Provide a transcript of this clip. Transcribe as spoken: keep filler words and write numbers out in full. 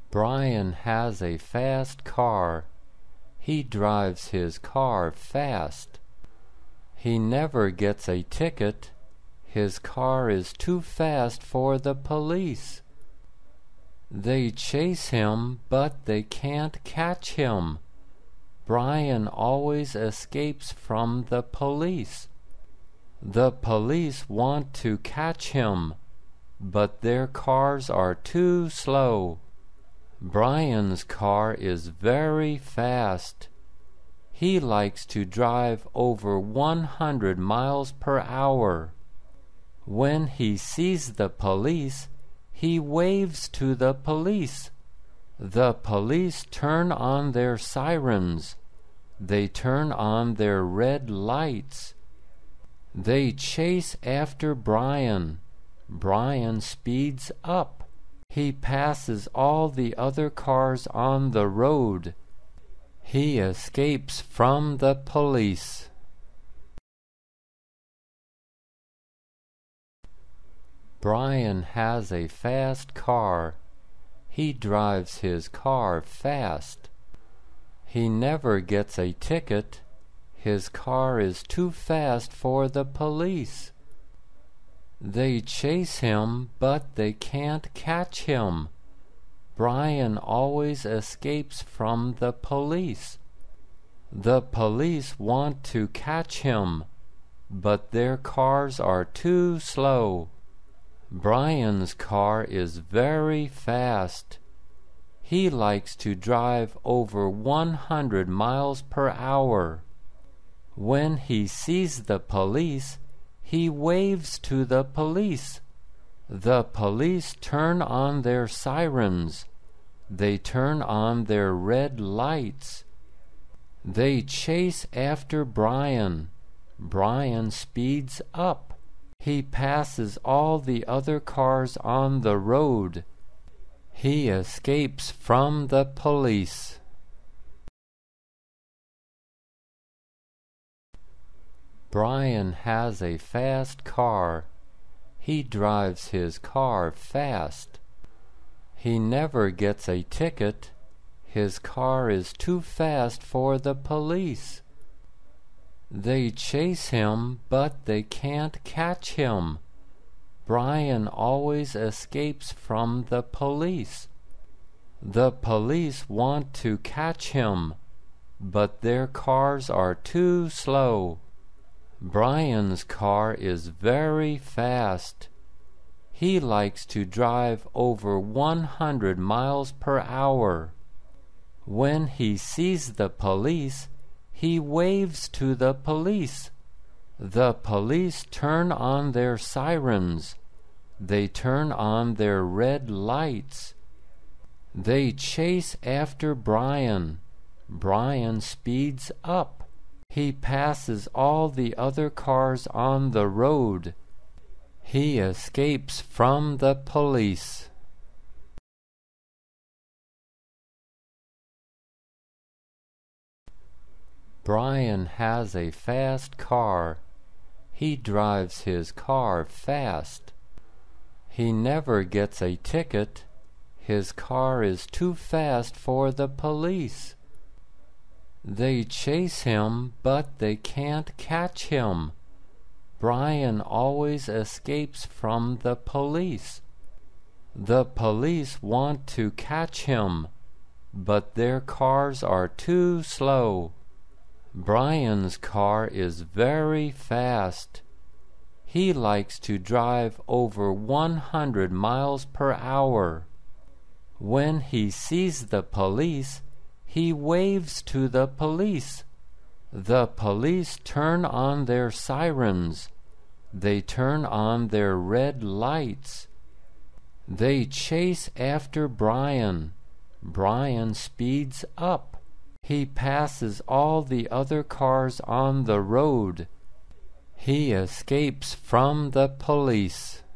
Brian has a fast car. He drives his car fast. He never gets a ticket. His car is too fast for the police. They chase him, but they can't catch him. Brian always escapes from the police. The police want to catch him, but their cars are too slow. Brian's car is very fast. He likes to drive over one hundred miles per hour. When he sees the police, he waves to the police. The police turn on their sirens. They turn on their red lights. They chase after Brian. Brian speeds up. He passes all the other cars on the road. He escapes from the police. Brian has a fast car. He drives his car fast. He never gets a ticket. His car is too fast for the police. They chase him, but they can't catch him. Brian always escapes from the police. The police want to catch him, but their cars are too slow. Brian's car is very fast. He likes to drive over one hundred miles per hour. When he sees the police, he waves to the police. The police turn on their sirens. They turn on their red lights. They chase after Brian. Brian speeds up. He passes all the other cars on the road. He escapes from the police. Brian has a fast car. He drives his car fast. He never gets a ticket. His car is too fast for the police. They chase him, but they can't catch him. Brian always escapes from the police. The police want to catch him, but their cars are too slow. Brian's car is very fast. He likes to drive over one hundred miles per hour. When he sees the police, he waves to the police. The police turn on their sirens. They turn on their red lights. They chase after Brian. Brian speeds up. He passes all the other cars on the road. He escapes from the police. Brian has a fast car. He drives his car fast. He never gets a ticket. His car is too fast for the police. They chase him, but they can't catch him. Brian always escapes from the police. The police want to catch him, but their cars are too slow. Brian's car is very fast. He likes to drive over one hundred miles per hour. When he sees the police, he waves to the police. The police turn on their sirens. They turn on their red lights. They chase after Brian. Brian speeds up. He passes all the other cars on the road. He escapes from the police.